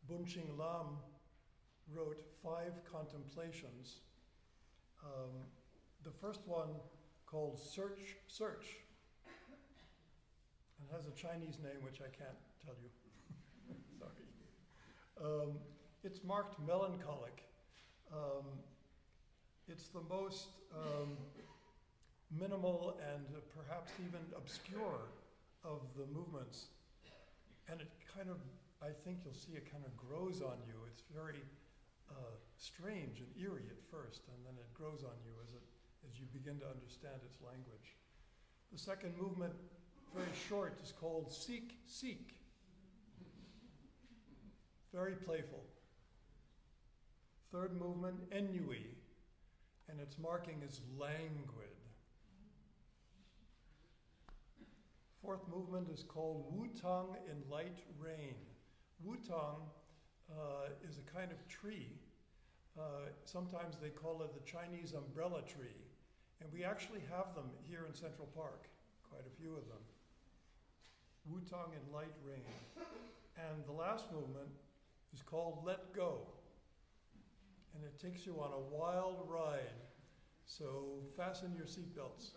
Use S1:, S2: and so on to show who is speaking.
S1: Bun-Ching Lam wrote 5 Contemplations. The first one, called Search, Search, and has a Chinese name which I can't tell you. Sorry. It's marked melancholic. It's the most minimal and perhaps even obscure of the movements. And it kind of, I think you'll see it kind of grows on you. It's very strange and eerie at first, and then it grows on you as you begin to understand its language. The second movement, very short, is called Seek, Seek. Very playful. Third movement, Ennui, and its marking is languid. Fourth movement is called Wu-Tang in Light Rain. Wu-Tang is a kind of tree. Sometimes they call it the Chinese umbrella tree. And we actually have them here in Central Park, quite a few of them. Wu-Tang in Light Rain. And the last movement is called Let Go. And it takes you on a wild ride. So fasten your seatbelts.